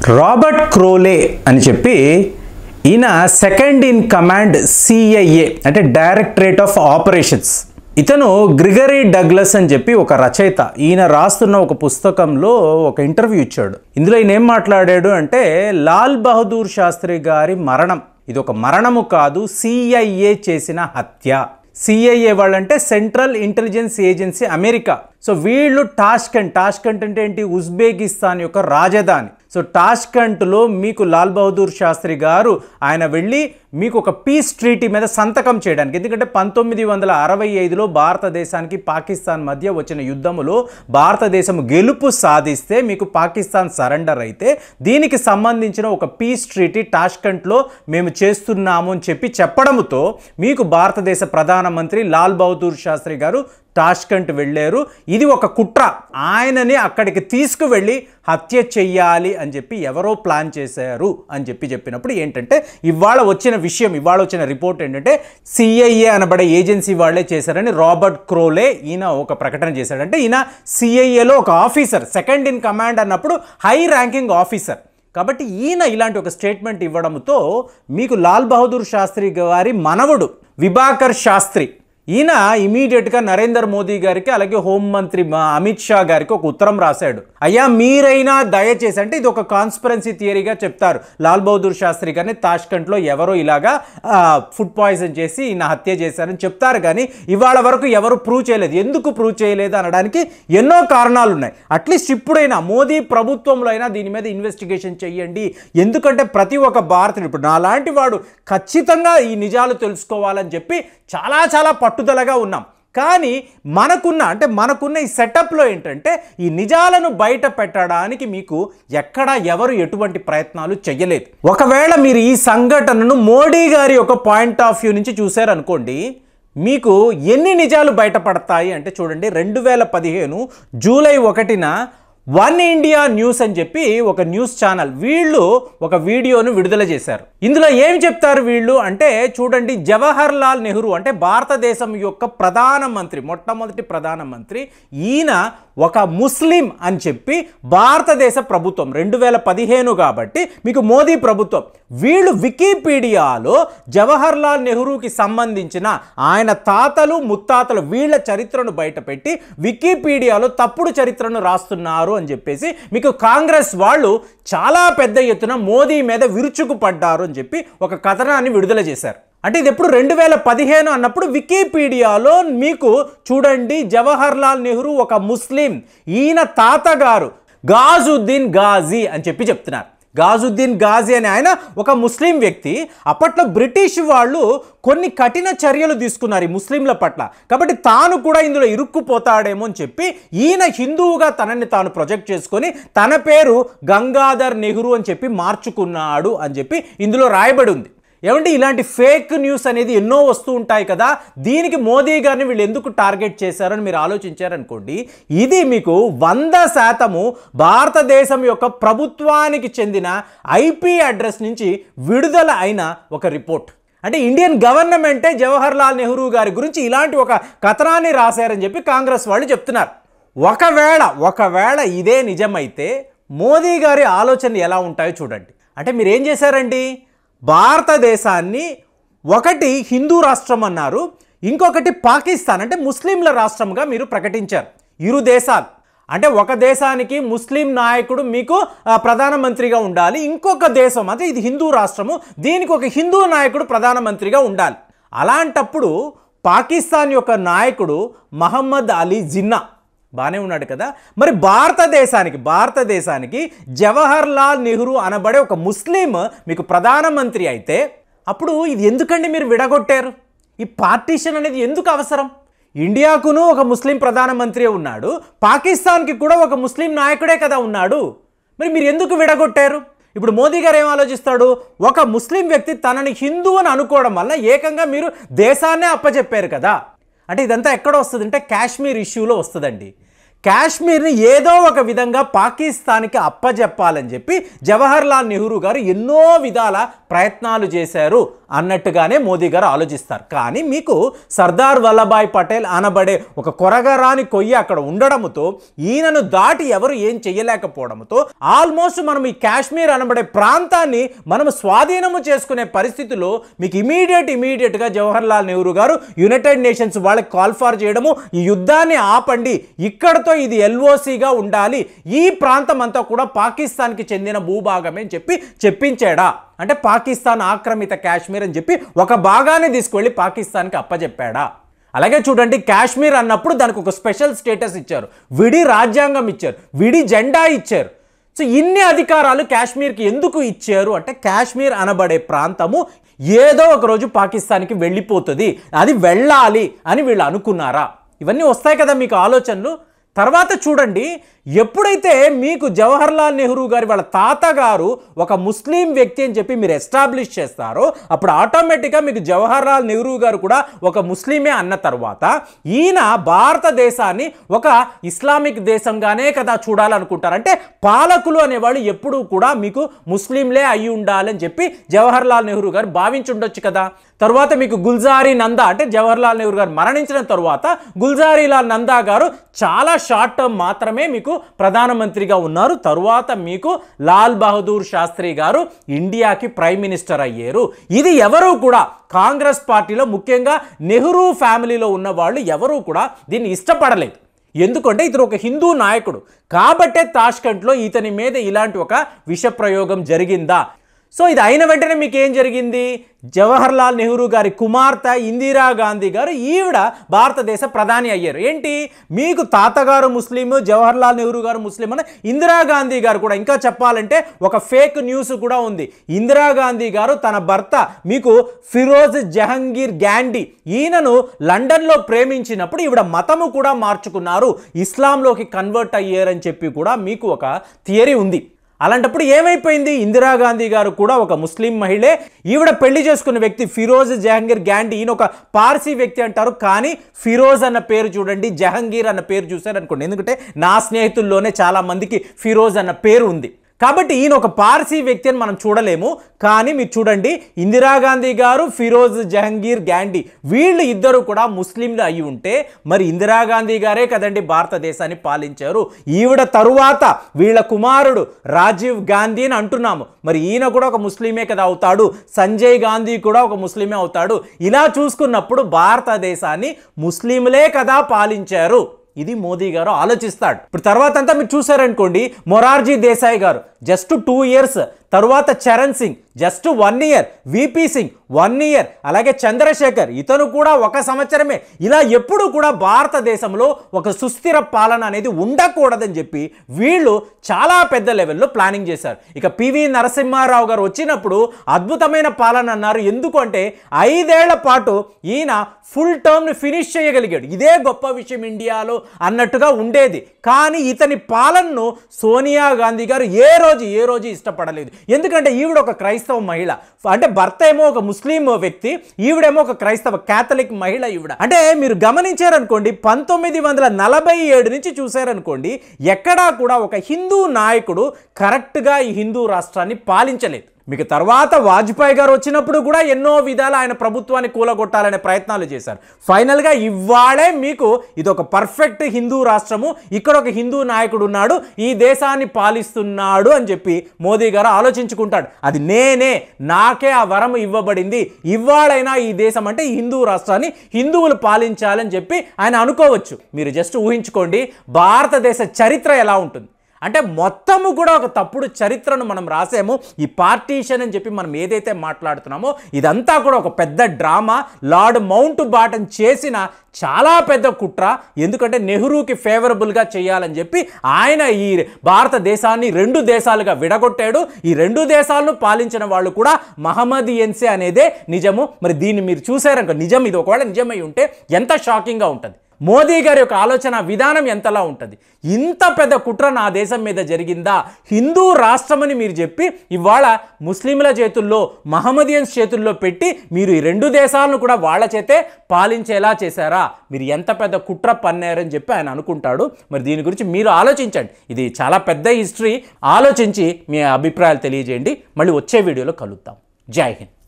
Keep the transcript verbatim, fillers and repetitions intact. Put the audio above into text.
Robert క్రోలే అని చెప్పి ఈయన సెకండ్ ఇన్ కమాండ్ సిఐఏ అంటే డైరెక్టరేట్ ఆఫ్ ఆపరేషన్స్. ఇతను గ్రిగరీ డగ్లస్ అని చెప్పి ఒక రచయిత. ఈయన రాస్తున్న ఒక పుస్తకంలో ఒక ఇంటర్వ్యూ ఇచ్చాడు. ఇందులో ఈయన ఏం మాట్లాడాడు అంటే లాల్ బహదూర్ శాస్త్రి గారి మరణం ఇది ఒక మరణము కాదు, సిఐఏ చేసిన హత్య. సిఐఏ వాళ్ళంటే central intelligence agency America. So వీళ్ళు టాష్కంట్ టాష్కంట్ అంటే ఏంటి, ఉజ్బెకిస్తాన్ యొక్క రాజధాని. సో టాష్కంట్లో మీకు లాల్ బహదూర్ శాస్త్రి గారు ఆయన వెళ్ళి మీకు ఒక పీస్ ట్రీటీ మీద సంతకం చేయడానికి, ఎందుకంటే పంతొమ్మిది వందల అరవై ఐదులో భారతదేశానికి పాకిస్తాన్ మధ్య వచ్చిన యుద్ధములో భారతదేశం గెలుపు సాధిస్తే మీకు పాకిస్తాన్ సరెండర్ అయితే దీనికి సంబంధించిన ఒక పీస్ ట్రీటీ టాష్కంట్లో మేము చేస్తున్నాము అని చెప్పి చెప్పడంతో మీకు భారతదేశ ప్రధానమంత్రి లాల్ బహదూర్ శాస్త్రి గారు టాష్కంట్ వెళ్ళారు. ఇది ఒక కుట్ర, ఆయనని అక్కడికి తీసుకువెళ్ళి హత్య చెయ్యాలి అని చెప్పి ఎవరో ప్లాన్ చేశారు అని చెప్పి చెప్పినప్పుడు ఏంటంటే ఇవాళ వచ్చిన విషయం, ఇవాళ వచ్చిన రిపోర్ట్ ఏంటంటే సిఐఏ అనబడే ఏజెన్సీ వాళ్ళే చేశారని రాబర్ట్ క్రోలే ఈయన ఒక ప్రకటన చేశాడంటే ఈయన సిఐఏలో ఒక ఆఫీసర్, సెకండ్ ఇన్ కమాండ్ అన్నప్పుడు హై ర్యాంకింగ్ ఆఫీసర్. కాబట్టి ఈయన ఇలాంటి ఒక స్టేట్మెంట్ ఇవ్వడంతో మీకు లాల్ బహదూర్ శాస్త్రి గారి మనవడు విభాకర్ శాస్త్రి ఈయన ఇమీడియట్గా నరేంద్ర మోదీ గారికి అలాగే హోంమంత్రి అమిత్ షా గారికి ఒక ఉత్తరం రాశాడు. అయ్యా మీరైనా దయచేసి, అంటే ఇది ఒక కాన్స్పిరెన్సీ థియరీగా చెప్తారు, లాల్ బహదూర్ శాస్త్రి గారిని తాష్కంట్లో ఎవరో ఇలాగా ఫుడ్ పాయిజన్ చేసి ఈయన హత్య చేశారని చెప్తారు, కానీ ఇవాళ వరకు ఎవరు ప్రూవ్ చేయలేదు. ఎందుకు ప్రూవ్ చేయలేదు అనడానికి ఎన్నో కారణాలు ఉన్నాయి. అట్లీస్ట్ ఇప్పుడైనా మోదీ ప్రభుత్వంలో అయినా దీని మీద ఇన్వెస్టిగేషన్ చెయ్యండి. ఎందుకంటే ప్రతి ఒక్క భారతీయుడు, ఇప్పుడు నాలాంటి వాడు ఖచ్చితంగా ఈ నిజాలు తెలుసుకోవాలని చెప్పి చాలా చాలా పట్టుదలగా ఉన్నాం. కానీ మనకున్న అంటే మనకున్న ఈ సెటప్లో ఏంటంటే ఈ నిజాలను బయట పెట్టడానికి మీకు ఎక్కడ ఎవరు ఎటువంటి ప్రయత్నాలు చేయలేదు. ఒకవేళ మీరు ఈ సంఘటనను మోడీ గారి ఒక పాయింట్ ఆఫ్ వ్యూ నుంచి చూశారనుకోండి, మీకు ఎన్ని నిజాలు బయటపడతాయి అంటే చూడండి, రెండు వేల పదిహేను జూలై ఒకటిన వన్ ఇండియా న్యూస్ అని చెప్పి ఒక న్యూస్ ఛానల్ వీళ్ళు ఒక వీడియోను విడుదల చేశారు. ఇందులో ఏం చెప్తారు వీళ్ళు అంటే చూడండి, జవహర్ లాల్ నెహ్రూ అంటే భారతదేశం యొక్క ప్రధానమంత్రి, మొట్టమొదటి ప్రధానమంత్రి, ఈయన ఒక ముస్లిం అని చెప్పి భారతదేశ ప్రభుత్వం రెండు వేల పదిహేను కాబట్టి మీకు మోదీ ప్రభుత్వం వీళ్ళు వికీపీడియాలో జవహర్ లాల్ నెహ్రూకి సంబంధించిన ఆయన తాతలు ముత్తాతలు వీళ్ళ చరిత్రను బయటపెట్టి వికీపీడియాలో తప్పుడు చరిత్రను రాస్తున్నారు అని చెప్పేసి మీకు కాంగ్రెస్ వాళ్ళు చాలా పెద్ద ఎత్తున మోదీ మీద విరుచుకుపడ్డారు అని చెప్పి ఒక కథనాన్ని విడుదల చేశారు. అంటే ఇది ఎప్పుడు రెండు వేల పదిహేను అన్నప్పుడు వికీపీడియాలో మీకు చూడండి, జవహర్ లాల్ నెహ్రూ ఒక ముస్లిం, ఈయన తాతగారు గాజుద్దీన్ గాజీ అని చెప్పి చెప్తున్నారు. గాజుద్దీన్ గాజీ అనే ఆయన ఒక ముస్లిం వ్యక్తి. అప్పట్లో బ్రిటిష్ వాళ్ళు కొన్ని కఠిన చర్యలు తీసుకున్నారు ఈ ముస్లింల పట్ల, కాబట్టి తాను కూడా ఇందులో ఇరుక్కుపోతాడేమో అని చెప్పి ఈయన హిందువుగా తనని తాను ప్రొజెక్ట్ చేసుకొని తన పేరు గంగాధర్ నెహ్రూ అని చెప్పి మార్చుకున్నాడు అని చెప్పి ఇందులో రాయబడి ఉంది. ఏమంటే ఇలాంటి ఫేక్ న్యూస్ అనేది ఎన్నో వస్తూ ఉంటాయి కదా, దీనికి మోదీ గారిని వీళ్ళు ఎందుకు టార్గెట్ చేశారని మీరు ఆలోచించారనుకోండి, ఇది మీకు వంద శాతము భారతదేశం యొక్క ప్రభుత్వానికి చెందిన ఐపీ అడ్రస్ నుంచి విడుదల అయిన ఒక రిపోర్ట్. అంటే ఇండియన్ గవర్నమెంటే జవహర్ లాల్ నెహ్రూ గారి గురించి ఇలాంటి ఒక కథనాన్ని రాశారని చెప్పి కాంగ్రెస్ వాళ్ళు చెప్తున్నారు. ఒకవేళ ఒకవేళ ఇదే నిజమైతే మోదీ గారి ఆలోచనలు ఎలా ఉంటాయో చూడండి. అంటే మీరు ఏం చేశారండి, భారతదేశాన్ని ఒకటి హిందూ రాష్ట్రం అన్నారు, ఇంకొకటి పాకిస్తాన్ అంటే ముస్లింల రాష్ట్రంగా మీరు ప్రకటించారు. ఇరు దేశాలు అంటే ఒక దేశానికి ముస్లిం నాయకుడు మీకు ప్రధానమంత్రిగా ఉండాలి, ఇంకొక దేశం అంటే ఇది హిందూ రాష్ట్రము, దీనికి ఒక హిందూ నాయకుడు ప్రధానమంత్రిగా ఉండాలి. అలాంటప్పుడు పాకిస్తాన్ యొక్క నాయకుడు మహమ్మద్ అలీ జిన్నా బాగానే ఉన్నాడు కదా, మరి భారతదేశానికి భారతదేశానికి జవహర్ లాల్ నెహ్రూ అనబడే ఒక ముస్లిం మీకు ప్రధానమంత్రి అయితే అప్పుడు ఇది ఎందుకండి మీరు విడగొట్టారు? ఈ పార్టీషన్ అనేది ఎందుకు అవసరం? ఇండియాకును ఒక ముస్లిం ప్రధానమంత్రి ఉన్నాడు, పాకిస్తాన్కి కూడా ఒక ముస్లిం నాయకుడే కదా ఉన్నాడు, మరి మీరు ఎందుకు విడగొట్టారు? ఇప్పుడు మోదీ గారు ఏం ఆలోచిస్తాడు, ఒక ముస్లిం వ్యక్తి తనని హిందూ అని అనుకోవడం వల్ల ఏకంగా మీరు దేశాన్నే అప్పచెప్పారు కదా. అంటే ఇదంతా ఎక్కడ వస్తుంది అంటే కాశ్మీర్ ఇష్యూలో వస్తుందండి. కాశ్మీర్ని ఏదో ఒక విధంగా పాకిస్తాన్కి అప్పజెప్పాలని చెప్పి జవహర్లాల్ నెహ్రూ గారు ఎన్నో విధాల ప్రయత్నాలు చేశారు అన్నట్టుగానే మోదీ గారు ఆలోచిస్తారు. కానీ మీకు సర్దార్ వల్లభాయ్ పటేల్ అనబడే ఒక కొరగరాని కొయ్య అక్కడ ఉండడంతో ఈయనను దాటి ఎవరు ఏం చేయలేకపోవడంతో ఆల్మోస్ట్ మనం ఈ కాశ్మీర్ అనబడే ప్రాంతాన్ని మనం స్వాధీనము చేసుకునే పరిస్థితిలో మీకు ఇమీడియట్ ఇమీడియట్గా జవహర్లాల్ నెహ్రూ గారు యునైటెడ్ నేషన్స్ వాళ్ళకి కాల్ ఫార్ చేయడము, ఈ యుద్ధాన్ని ఆపండి, ఇక్కడతో ఇది ఎల్ఓసిగా ఉండాలి, ఈ ప్రాంతం అంతా కూడా పాకిస్తాన్కి చెందిన భూభాగమే అని చెప్పి చెప్పించాడా. అంటే పాకిస్తాన్ ఆక్రమిత కాశ్మీర్ అని చెప్పి ఒక భాగాన్ని తీసుకువెళ్ళి పాకిస్తాన్కి అప్పచెప్పాడా. అలాగే చూడండి, కాశ్మీర్ అన్నప్పుడు దానికి ఒక స్పెషల్ స్టేటస్ ఇచ్చారు, విడి రాజ్యాంగం ఇచ్చారు, విడి జెండా ఇచ్చారు. సో ఇన్ని అధికారాలు కాశ్మీర్కి ఎందుకు ఇచ్చారు అంటే కాశ్మీర్ అనబడే ప్రాంతము ఏదో ఒకరోజు పాకిస్తాన్కి వెళ్ళిపోతుంది, అది వెళ్ళాలి అని వీళ్ళు అనుకున్నారా. ఇవన్నీ వస్తాయి కదా మీకు ఆలోచనలు. తర్వాత చూడండి, ఎప్పుడైతే మీకు జవహర్లాల్ నెహ్రూ గారి వాళ్ళ తాతగారు ఒక ముస్లిం వ్యక్తి అని చెప్పి మీరు ఎస్టాబ్లిష్ చేస్తారో అప్పుడు ఆటోమేటిక్గా మీకు జవహర్లాల్ నెహ్రూ గారు కూడా ఒక ముస్లిమే అన్న తర్వాత ఈయన భారతదేశాన్ని ఒక ఇస్లామిక్ దేశంగానే కదా చూడాలనుకుంటారు. అంటే పాలకులు అనేవాళ్ళు ఎప్పుడూ కూడా మీకు ముస్లింలే అయి ఉండాలని చెప్పి జవహర్లాల్ నెహ్రూ గారు భావించుండొచ్చు కదా. తర్వాత మీకు గుల్జారీ నందా అంటే జవహర్లాల్ నెహ్రూ గారు మరణించిన తర్వాత గుల్జారీలాల్ నందా గారు చాలా షార్ట్ టర్మ్ మాత్రమే మీకు ప్రధానమంత్రిగా ఉన్నారు. తరువాత మీకు లాల్ బహదూర్ శాస్త్రి గారు ఇండియాకి ప్రైమ్ మినిస్టర్ అయ్యారు. ఇది ఎవరు కూడా కాంగ్రెస్ పార్టీలో ముఖ్యంగా నెహ్రూ ఫ్యామిలీలో ఉన్న వాళ్ళు ఎవరూ కూడా దీన్ని ఇష్టపడలేదు. ఎందుకంటే ఇతను ఒక హిందూ నాయకుడు కాబట్టే తాష్కంట్లో ఇతని మీద ఇలాంటి ఒక విష ప్రయోగం జరిగిందా. సో ఇది అయిన వెంటనే మీకు ఏం జరిగింది, జవహర్లాల్ నెహ్రూ గారి కుమార్తె ఇందిరాగాంధీ గారు ఈవిడ భారతదేశ ప్రధాని అయ్యారు. ఏంటి, మీకు తాతగారు ముస్లిం, జవహర్లాల్ నెహ్రూ గారు ముస్లిం అని ఇందిరాగాంధీ గారు కూడా, ఇంకా చెప్పాలంటే ఒక ఫేక్ న్యూస్ కూడా ఉంది. ఇందిరాగాంధీ గారు తన భర్త మీకు ఫిరోజ్ జహంగీర్ గ్యాండీ ఈయనను లండన్లో ప్రేమించినప్పుడు ఈవిడ మతము కూడా మార్చుకున్నారు, ఇస్లాంలోకి కన్వర్ట్ అయ్యారని చెప్పి కూడా మీకు ఒక థియరీ ఉంది. అలాంటప్పుడు ఏమైపోయింది, ఇందిరాగాంధీ గారు కూడా ఒక ముస్లిం మహిళే, ఈవిడ పెళ్లి చేసుకున్న వ్యక్తి ఫిరోజ్ జహంగీర్ గ్యాండీ ఈయన ఒక పార్సీ వ్యక్తి అంటారు. కానీ ఫిరోజ్ అన్న పేరు చూడండి, జహంగీర్ అన్న పేరు చూసారనుకోండి, ఎందుకంటే నా స్నేహితుల్లోనే చాలా మందికి ఫిరోజ్ అన్న పేరు ఉంది కాబట్టి ఈయన ఒక పార్సీ వ్యక్తి అని మనం చూడలేము. కానీ మీరు చూడండి, ఇందిరాగాంధీ గారు ఫిరోజ్ జహంగీర్ గ్యాండీ వీళ్ళు ఇద్దరు కూడా ముస్లింలు అయి ఉంటే మరి ఇందిరాగాంధీ గారే కదండి భారతదేశాన్ని పాలించారు. ఈవిడ తరువాత వీళ్ళ కుమారుడు రాజీవ్ గాంధీ అని అంటున్నాము, మరి ఈయన కూడా ఒక ముస్లిమే కదా అవుతాడు, సంజయ్ గాంధీ కూడా ఒక ముస్లిమే అవుతాడు. ఇలా చూసుకున్నప్పుడు భారతదేశాన్ని ముస్లింలే కదా పాలించారు. ఇది మోదీ గారు ఆలోచిస్తాడు. ఇప్పుడు తర్వాత అంతా మీరు చూసారనుకోండి, మొరార్జీ దేశాయ్ గారు జస్ట్ టూ ఇయర్స్, తరువాత Charan Singh just one year, V P Singh one year, అలాగే చంద్రశేఖర్ ఇతను కూడా ఒక సంవత్సరమే. ఇలా ఎప్పుడు కూడా భారతదేశంలో ఒక సుస్థిర పాలన అనేది ఉండకూడదని చెప్పి వీళ్ళు చాలా పెద్ద లెవెల్లో ప్లానింగ్ చేశారు. ఇక పివి నరసింహారావు గారు వచ్చినప్పుడు అద్భుతమైన పాలన అన్నారు. ఎందుకంటే ఐదేళ్ల పాటు ఈయన ఫుల్ టర్మ్ని ఫినిష్ చేయగలిగాడు, ఇదే గొప్ప విషయం ఇండియాలో అన్నట్టుగా ఉండేది. కానీ ఇతని పాలనను సోనియా గాంధీ గారు ఏ రోజు ఏ రోజు ఇష్టపడలేదు. ఎందుకంటే ఈవిడ ఒక క్రైస్తవ మహిళ, అంటే భర్త ఏమో ఒక ముస్లిం వ్యక్తి, ఈవిడేమో ఒక క్రైస్తవ క్యాథలిక్ మహిళ. ఈవిడ అంటే మీరు గమనించారనుకోండి, పంతొమ్మిది వందల నలభై ఏడు నుంచి చూసారనుకోండి, ఎక్కడా కూడా ఒక హిందూ నాయకుడు కరెక్ట్గా ఈ హిందూ రాష్ట్రాన్ని పాలించలేదు. మీకు తర్వాత వాజ్పేయి గారు వచ్చినప్పుడు కూడా ఎన్నో విధాలు ఆయన ప్రభుత్వాన్ని కూలగొట్టాలనే ప్రయత్నాలు చేశారు. ఫైనల్గా ఇవాళే మీకు ఇది ఒక పర్ఫెక్ట్ హిందూ రాష్ట్రము, ఇక్కడ ఒక హిందూ నాయకుడు ఉన్నాడు, ఈ దేశాన్ని పాలిస్తున్నాడు అని చెప్పి మోదీ గారు ఆలోచించుకుంటాడు. అది నేనే, నాకే ఆ వరం ఇవ్వబడింది, ఇవాళైనా ఈ దేశం అంటే ఈ హిందూ రాష్ట్రాన్ని హిందువులు పాలించాలని చెప్పి ఆయన అనుకోవచ్చు. మీరు జస్ట్ ఊహించుకోండి భారతదేశ చరిత్ర ఎలా ఉంటుంది. అంటే మొత్తము కూడా ఒక తప్పుడు చరిత్రను మనం రాసాము. ఈ పార్టీషన్ అని చెప్పి మనం ఏదైతే మాట్లాడుతున్నామో ఇదంతా కూడా ఒక పెద్ద డ్రామా, లార్డ్ మౌంట్ బాటన్ చేసిన చాలా పెద్ద కుట్ర. ఎందుకంటే నెహ్రూకి ఫేవరబుల్గా చేయాలని చెప్పి ఆయన ఈ భారతదేశాన్ని రెండు దేశాలుగా విడగొట్టాడు. ఈ రెండు దేశాలను పాలించిన వాళ్ళు కూడా మహమ్మదీయన్సే అనేదే నిజము. మరి దీన్ని మీరు చూసారనుకో, నిజం ఇది ఒకవేళ నిజమై ఉంటే ఎంత షాకింగ్గా ఉంటుంది. మోదీ గారి యొక్క ఆలోచన విధానం ఎంతలా ఉంటుంది? ఇంత పెద్ద కుట్ర నా దేశం మీద జరిగిందా? హిందూ రాష్ట్రమని మీరు చెప్పి ఇవాళ ముస్లింల చేతుల్లో, మహమ్మదియన్స్ చేతుల్లో పెట్టి మీరు ఈ రెండు దేశాలను కూడా వాళ్ళ చేతే పాలించేలా చేశారా? మీరు ఎంత పెద్ద కుట్ర పన్నారని చెప్పి ఆయన అనుకుంటాడు. మరి దీని గురించి మీరు ఆలోచించండి. ఇది చాలా పెద్ద హిస్టరీ. ఆలోచించి మీ అభిప్రాయాలు తెలియజేయండి. మళ్ళీ వచ్చే వీడియోలో కలుద్దాం. జై హింద్.